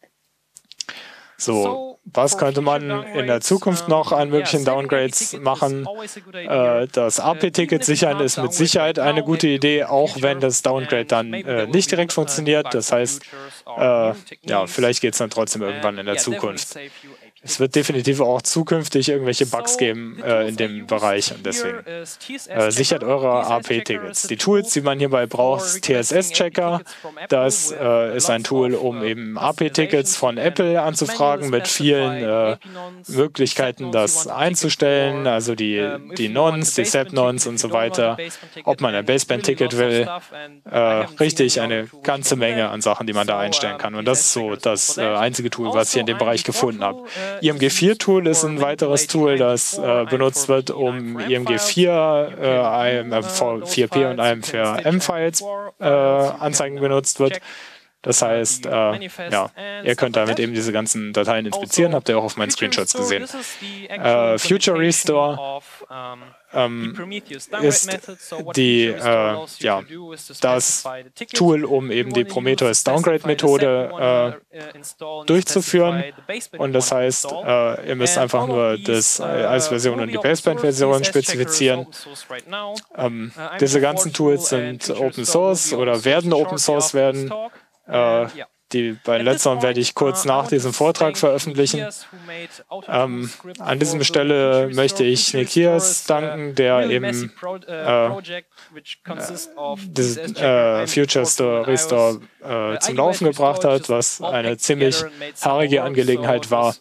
So, was könnte man in der Zukunft noch an möglichen Downgrades machen? Äh, das A P-Ticket sichern ist mit Sicherheit eine gute Idee, auch wenn das Downgrade dann äh, nicht direkt funktioniert. Das heißt, äh, ja, vielleicht geht es dann trotzdem irgendwann in der Zukunft. Es wird definitiv auch zukünftig irgendwelche Bugs geben äh, in dem Bereich und deswegen äh, sichert eure A P-Tickets. Die Tools, die man hierbei braucht, T S S-Checker, das äh, ist ein Tool, um eben A P-Tickets von Apple anzufragen mit vielen äh, Möglichkeiten, das einzustellen, also die, die Nonce, die S E P-Nonce und so weiter, ob man ein Baseband-Ticket will, äh, richtig eine ganze Menge an Sachen, die man da einstellen kann und das ist so das äh, einzige Tool, was ich in dem Bereich gefunden habe. I M G vier Tool ist ein weiteres Tool, das äh, benutzt wird, um I M G vier, äh, I M V vier P und I M vier M-Files äh, Anzeigen benutzt wird. Das heißt, äh, ja, ihr könnt damit eben diese ganzen Dateien inspizieren, habt ihr auch auf meinen Screenshots gesehen. Äh, Future Restore ähm, ist die, äh, ja, das Tool, um eben die Prometheus Downgrade-Methode äh, durchzuführen. Und das heißt, äh, ihr müsst einfach nur das I O S-Version und die Baseband-Version spezifizieren. Ähm, diese ganzen Tools sind Open Source oder werden Open Source werden. Äh, die, bei letzteren werde ich kurz nach diesem Vortrag veröffentlichen. Ähm, an dieser Stelle möchte ich Nikias danken, der eben äh, dieses äh, Future Restore äh, zum Laufen gebracht hat, was eine ziemlich haarige Angelegenheit war.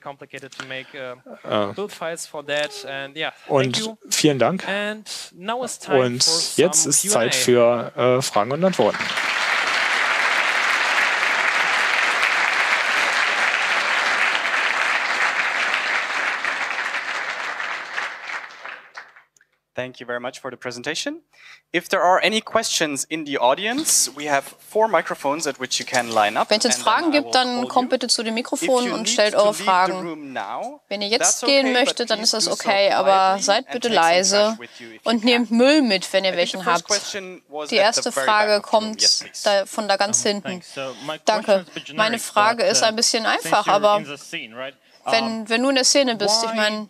Äh, und vielen Dank. Und jetzt ist Zeit für äh, Fragen und Antworten. Thank you very much for the presentation. If there are any questions in the audience, we have four microphones at which you can line up. Wenn es jetzt Fragen gibt, dann kommt bitte zu den Mikrofonen und stellt eure Fragen. Wenn ihr jetzt gehen möchtet, dann ist das okay, aber seid bitte leise und nehmt Müll mit, wenn ihr welchen habt. Die erste Frage kommt da von da ganz hinten. Danke. Meine Frage ist ein bisschen einfach, aber Wenn, wenn du in der Szene bist, ich meine,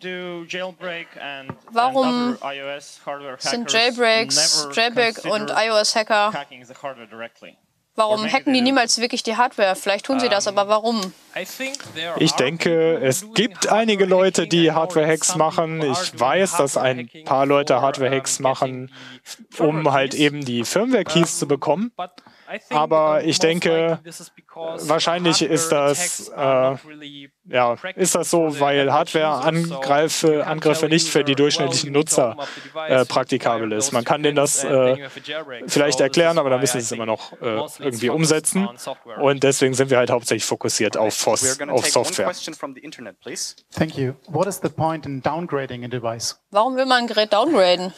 warum sind Jailbreaks, Jailbreak und iOS-Hacker, warum hacken die niemals wirklich die Hardware? Vielleicht tun sie das, aber warum? Ich denke, es gibt einige Leute, die Hardware-Hacks machen. Ich weiß, dass ein paar Leute Hardware-Hacks machen, um halt eben die Firmware-Keys zu bekommen. Aber ich denke, wahrscheinlich ist das, äh, ja, ist das so, weil Hardware-Angriffe Angriffe nicht für die durchschnittlichen Nutzer äh, praktikabel ist. Man kann denen das äh, vielleicht erklären, aber dann müssen sie es immer noch äh, irgendwie umsetzen. Und deswegen sind wir halt hauptsächlich fokussiert auf, Fos auf Software. Thank you. What is the point in downgrading a device? Warum will man ein Gerät downgraden?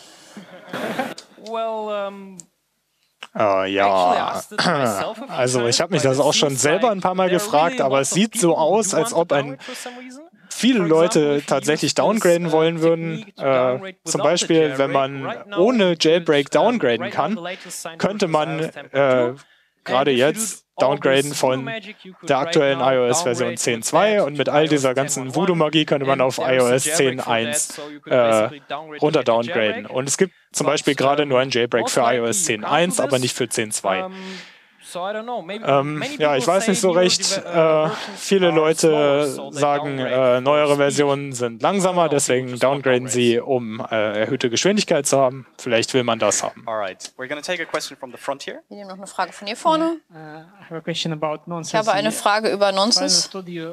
Well, um Uh, ja, also ich habe mich das auch schon selber ein paar Mal gefragt, aber es sieht so aus, als ob ein viele Leute tatsächlich downgraden wollen würden. Äh, zum Beispiel, wenn man ohne Jailbreak downgraden kann, könnte man äh, gerade jetzt downgraden von der aktuellen iOS-Version zehn Punkt zwei und mit all dieser ganzen Voodoo-Magie könnte man auf iOS zehn Punkt eins äh, runter downgraden. Und es gibt zum Beispiel gerade nur einen Jailbreak für iOS zehn Punkt eins, aber nicht für zehn Punkt zwei. Ähm, ja, ich weiß nicht so recht. Äh, viele Leute sagen, äh, neuere Versionen sind langsamer, deswegen downgraden sie, um äh, erhöhte Geschwindigkeit zu haben. Vielleicht will man das haben. Wir nehmen noch eine Frage von hier vorne. Ich habe eine Frage über Nonces.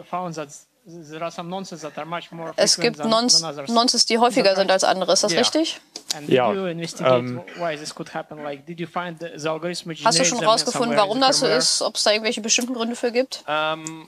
Es gibt Nonces, die häufiger sind als andere. Ist das richtig? Ja. Ähm, Hast du schon rausgefunden, warum das so ist? Ob es da irgendwelche bestimmten Gründe für gibt? Ähm,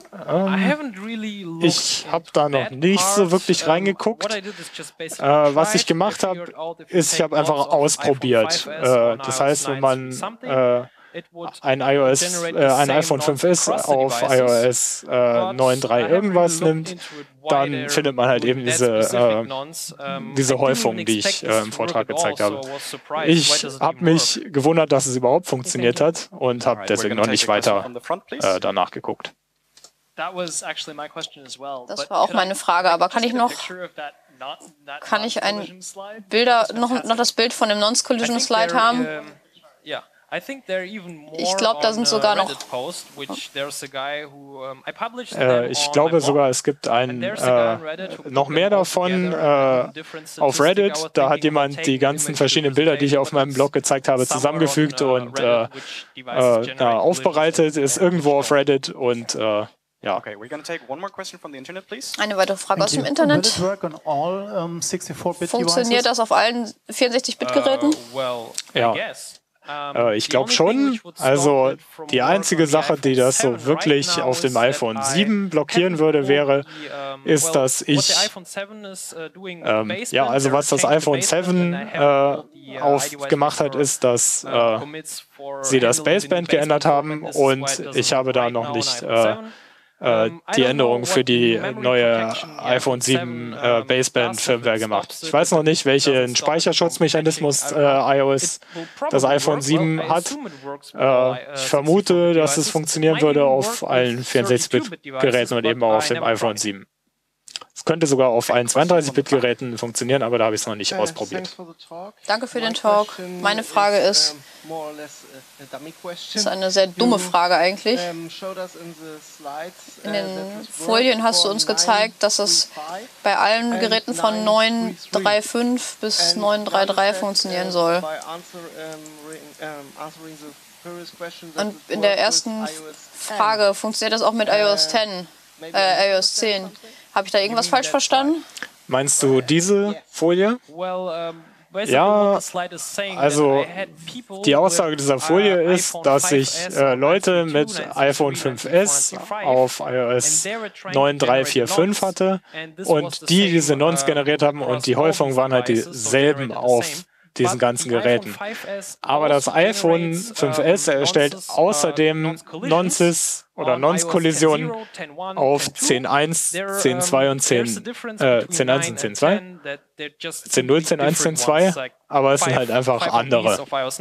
ich habe da noch nicht so wirklich reingeguckt. Äh, was ich gemacht habe, ist, ich habe einfach ausprobiert. Äh, das heißt, wenn man äh, ein iOS, äh, ein iPhone fünf S auf iOS äh, neun Punkt drei irgendwas nimmt, dann findet man halt eben diese, äh, diese Häufung, die ich äh, im Vortrag gezeigt habe. Ich habe mich gewundert, dass es überhaupt funktioniert hat und habe deswegen noch nicht weiter äh, danach geguckt. Das war auch meine Frage, aber kann ich noch kann ich ein Bilder, noch, noch das Bild von dem Nonce-Collision-Slide haben? Ich glaube, da sind sogar noch... Äh, ich glaube sogar, es gibt ein, äh, noch mehr davon äh, auf Reddit. Da hat jemand die ganzen verschiedenen Bilder, die ich auf meinem Blog gezeigt habe, zusammengefügt und äh, äh, da aufbereitet. Ist irgendwo auf Reddit und äh, ja. Eine weitere Frage aus dem Internet. Funktioniert das auf allen vierundsechzig-Bit-Geräten? Ja. Äh, ich glaube schon. Also die einzige Sache, die das so wirklich auf dem iPhone sieben blockieren würde, wäre, ist, dass ich, ähm, ja, also was das iPhone sieben äh, aufgemacht hat, ist, dass äh, sie das Baseband geändert haben und ich habe da noch nicht äh, die Änderung für die neue iPhone sieben äh, Baseband-Firmware gemacht. Ich weiß noch nicht, welchen Speicherschutzmechanismus äh, iOS das iPhone sieben hat. Äh, ich vermute, dass es funktionieren würde auf allen vierundsechzig-Bit-Geräten und eben auch auf dem iPhone sieben. Es könnte sogar auf allen zweiunddreißig-Bit-Geräten funktionieren, aber da habe ich es noch nicht ausprobiert. Danke für den Talk. Meine Frage ist, das ist eine sehr dumme Frage eigentlich. In den Folien hast du uns gezeigt, dass es bei allen Geräten von neun Punkt drei Punkt fünf bis neun Punkt drei Punkt drei funktionieren soll. Und in der ersten Frage, funktioniert das auch mit iOS zehn? Äh, iOS zehn? Habe ich da irgendwas falsch verstanden? Meinst du diese Folie? Ja, also die Aussage dieser Folie ist, dass ich äh, Leute mit iPhone fünf S auf iOS neun Punkt drei Punkt vier Punkt fünf hatte und die diese Nonce generiert haben und die Häufungen waren halt dieselben auf diesen ganzen Geräten. Aber das iPhone fünf S erstellt außerdem Nonces oder Nonce-Kollisionen auf zehn Punkt eins, zehn Punkt zwei und zehn Punkt eins und zehn Punkt zwei. zehn Punkt null, zehn Punkt eins, zehn Punkt zwei, aber es sind halt einfach andere.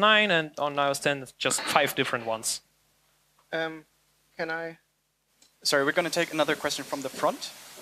Sorry, we're going to take another question from the front.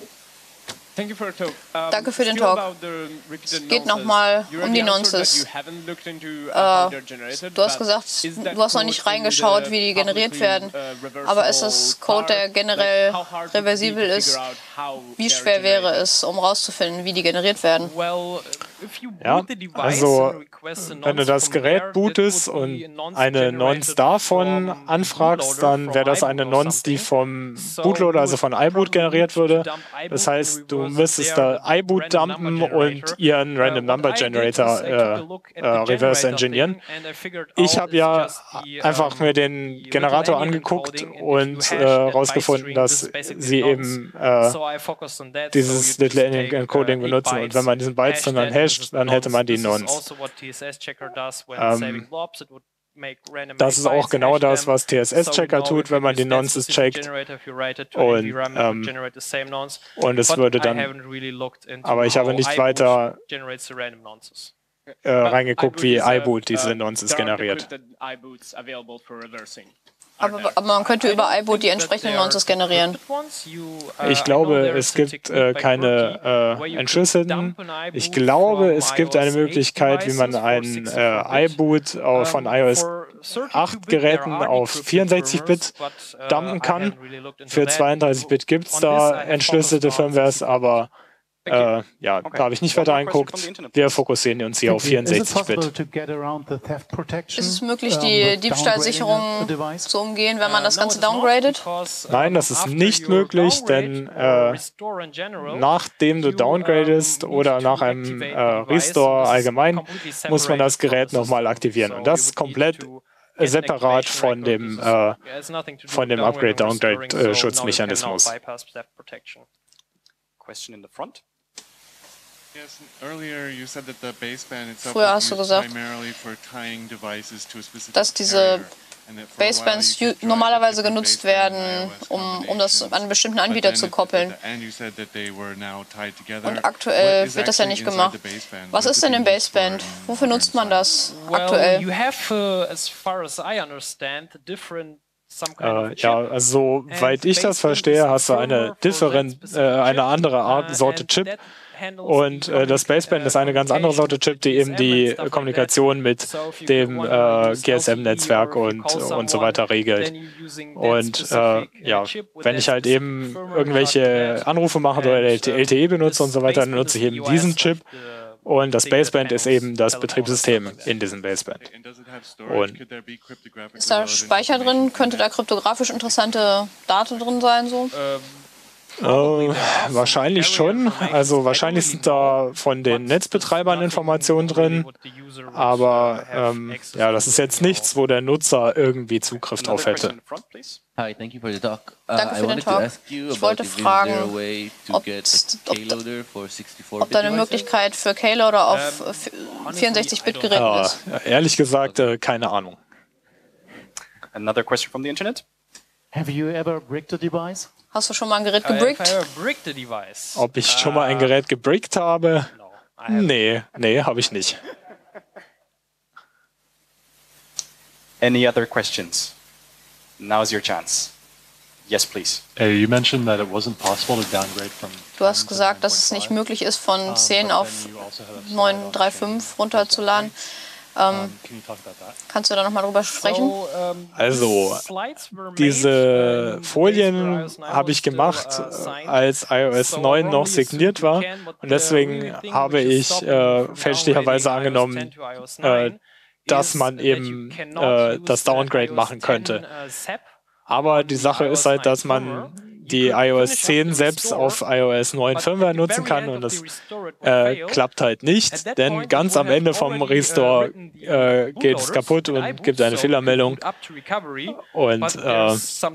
Danke für den Talk. Es geht nochmal um die Nonces. Äh, du hast gesagt, du hast noch nicht reingeschaut, wie die generiert werden. Aber ist das Code, der generell reversibel ist? Wie schwer wäre es, um rauszufinden, wie die generiert werden? Ja, also wenn du das Gerät bootest und eine Nonce davon anfragst, dann wäre das eine Nonce, die vom Bootloader, also von iBoot generiert würde. Das heißt, du müsstest da iBoot dumpen und ihren Random Number Generator äh, äh, reverse engineeren. Ich habe ja einfach mir den Generator angeguckt und herausgefunden, äh, dass sie eben äh, dieses Little Encoding benutzen und wenn man diesen Bytes dann hasht, dann hätte man die Nonce. Ähm, Das ist auch genau das, was T S S-Checker tut, wenn man die Nonces checkt. Und, ähm, und es würde dann, aber ich habe nicht weiter äh, reingeguckt, wie iBoot diese Nonces generiert. Aber, aber man könnte über iBoot die entsprechenden Nonces generieren. Ich glaube, es gibt äh, keine äh, entschlüsselten. Ich glaube, es gibt eine Möglichkeit, wie man ein äh, iBoot von iOS acht Geräten auf vierundsechzig Bit dumpen kann. Für zweiunddreißig Bit gibt es da entschlüsselte Firmwares, aber Äh, ja, okay. Da habe ich nicht weiter reingeguckt. Wir fokussieren uns hier auf vierundsechzig Bit. Ist es möglich, die Diebstahlsicherung zu umgehen, wenn man das Ganze downgradet? Nein, das ist nicht möglich, denn äh, nachdem du downgradest oder nach einem äh, Restore allgemein, muss man das Gerät nochmal aktivieren. Und das ist komplett separat von dem, äh, von dem Upgrade-Downgrade-Schutzmechanismus. Früher hast du gesagt, dass diese Basebands normalerweise genutzt werden, um, um das an einen bestimmten Anbieter zu koppeln. Und aktuell wird das ja nicht gemacht. Was ist denn im Baseband? Wofür nutzt man das aktuell? Äh, ja, also soweit ich das verstehe, hast du eine, different, äh, eine andere Art, Sorte Chip. Und äh, das Baseband ist eine ganz andere Sorte Chip, die eben die Kommunikation mit dem äh, G S M-Netzwerk und, und so weiter regelt. Und äh, ja, wenn ich halt eben irgendwelche Anrufe mache oder L T E benutze und so weiter, dann nutze ich eben diesen Chip. Und das Baseband ist eben das Betriebssystem in diesem Baseband. Und ist da Speicher drin? Könnte da kryptografisch interessante Daten drin sein? So? Äh, wahrscheinlich schon. Also wahrscheinlich sind da von den Netzbetreibern Informationen drin. Aber ähm, ja, das ist jetzt nichts, wo der Nutzer irgendwie Zugriff drauf hätte. Danke für den Talk. Ich wollte fragen, ob, ob, ob da eine Möglichkeit für Keyloader auf vierundsechzig Bit Geräten ist. Ja, ehrlich gesagt, äh, keine Ahnung. Another question from the Internet. Have you ever bricked a device? Hast du schon mal ein Gerät gebrickt? Ob ich schon mal ein Gerät gebrickt habe? Nee, nee, habe ich nicht. Any other questions? Now's your chance. Yes, please. You mentioned that it wasn't possible to downgrade from. Du hast gesagt, dass es nicht möglich ist, von zehn auf neun Punkt drei Punkt fünf runterzuladen. Ähm, kannst du da nochmal drüber sprechen? Also, diese Folien habe ich gemacht, als iOS neun noch signiert war. Und deswegen habe ich äh, fälschlicherweise angenommen, äh, dass man eben äh, das Downgrade machen könnte. Aber die Sache ist halt, dass man die iOS zehn selbst auf iOS neun Firmware nutzen kann und das äh, klappt halt nicht, denn ganz am Ende vom Restore äh, geht es kaputt und gibt eine Fehlermeldung und äh,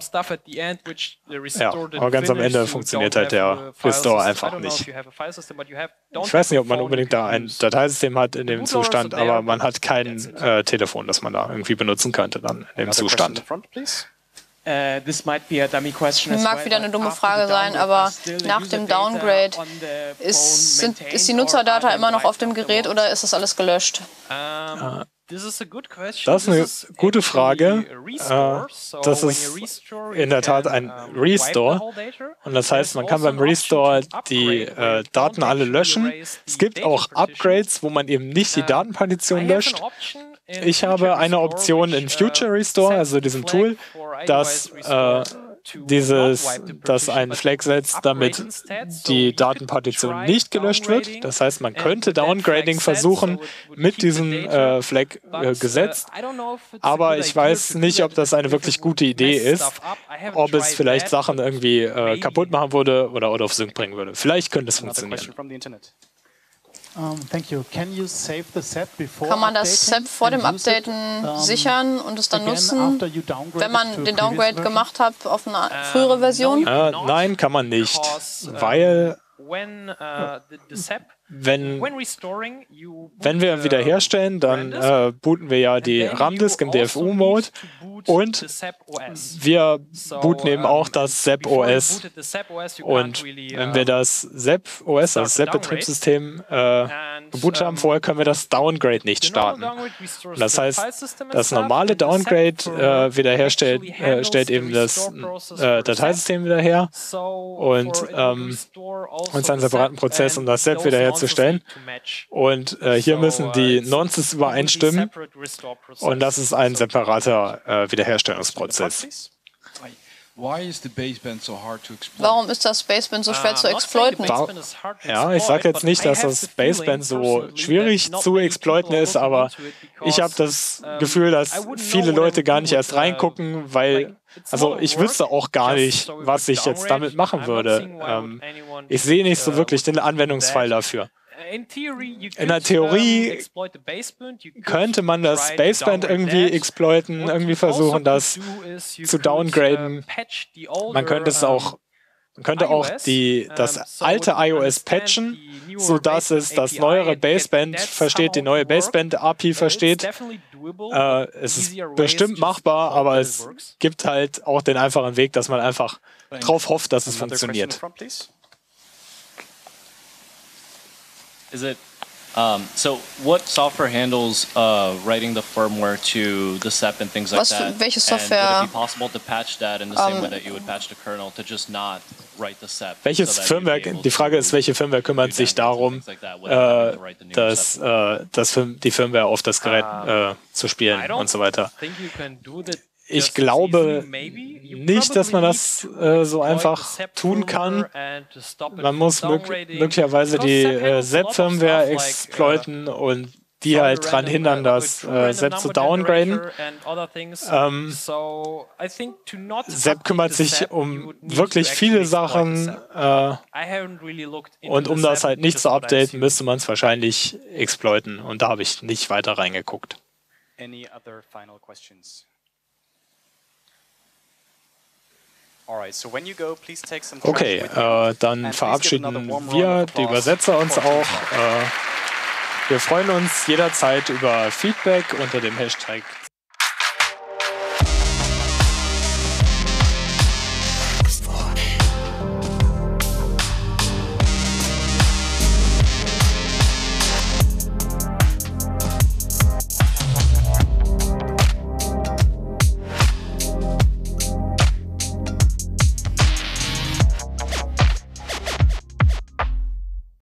ja, aber ganz am Ende funktioniert halt der Restore einfach nicht. Ich weiß nicht, ob man unbedingt da ein Dateisystem hat in dem Zustand, aber man hat kein äh, Telefon, das man da irgendwie benutzen könnte dann in dem Zustand. Uh, this might be a dummy question as Mag wieder eine dumme Frage sein, aber nach dem Downgrade ist, sind, ist die Nutzerdata immer noch auf dem Gerät oder ist das alles gelöscht? Uh, das ist eine gute Frage. Uh, das ist in der Tat ein Restore. Und das heißt, man kann beim Restore die äh, Daten alle löschen. Es gibt auch Upgrades, wo man eben nicht die Datenpartition löscht. Ich habe eine Option in Future Restore, also diesem Tool, dass, äh, dieses, dass ein Flag setzt, damit die Datenpartition nicht gelöscht wird. Das heißt, man könnte Downgrading versuchen mit diesem äh, Flag äh, gesetzt. Aber ich weiß nicht, ob das eine wirklich gute Idee ist, ob es vielleicht Sachen irgendwie äh, kaputt machen würde oder out of sync bringen würde. Vielleicht könnte es funktionieren. Um, thank you. Can you save the set before Kann man das S E P vor dem Updaten um, sichern und es dann again, nutzen, wenn man den Downgrade gemacht hat auf eine frühere Version? Äh, nein, kann man nicht, weil when uh, the, the S E P, wenn, when restoring, you wenn wir wiederherstellen, dann äh, booten wir ja die RAM-Disk im D F U-Mode und wir booten eben auch das S E P O S. Und wenn wir das S E P O S, das S E P-Betriebssystem, äh, gebootet haben, vorher können wir das Downgrade nicht starten. Und das heißt, das normale Downgrade äh, wiederherstellt äh, stellt eben das äh, Dateisystem wieder her und ähm, uns einen separaten Prozess, um das S E P wiederherzustellen. Und äh, hier müssen die Nonces übereinstimmen und das ist ein separater äh, Wiederherstellungsprozess. Warum ist das Baseband so schwer zu exploiten? Ja, ich sage jetzt nicht, dass das Baseband so schwierig zu exploiten ist, aber ich habe das Gefühl, dass viele Leute gar nicht erst reingucken, weil, also ich wüsste auch gar nicht, was ich jetzt damit machen würde. Ähm, ich sehe nicht so wirklich den Anwendungsfall dafür. In der Theorie könnte man das Baseband irgendwie exploiten, irgendwie versuchen, das zu downgraden. Man könnte es auch, man könnte auch die, das alte iOS patchen, sodass es das neuere Baseband versteht, die neue Baseband-A P I versteht. Äh, es ist bestimmt machbar, aber es gibt halt auch den einfachen Weg, dass man einfach drauf hofft, dass es funktioniert. Is it um, so? What software handles uh, writing the firmware to the S E P and things like Was, that? Welche And would Software? it be possible to patch that in the same um, way that you would patch the kernel to just not write the S E P? Welches so Firmware? Die Frage ist, welche Firmware kümmert sich darum, äh, dass, äh, dass die Firmware auf das Gerät äh, zu spielen und so weiter. Ich glaube nicht, dass man das äh, so einfach tun kann. Man muss mög möglicherweise die äh, S E P-Firmware exploiten und die halt daran hindern, das äh, S E P zu downgraden. Ähm, S E P kümmert sich um wirklich viele Sachen äh, und um das halt nicht zu updaten, müsste man es wahrscheinlich exploiten und da habe ich nicht weiter reingeguckt. Okay, äh, dann verabschieden wir, die Übersetzer, uns auch. Äh, wir freuen uns jederzeit über Feedback unter dem Hashtag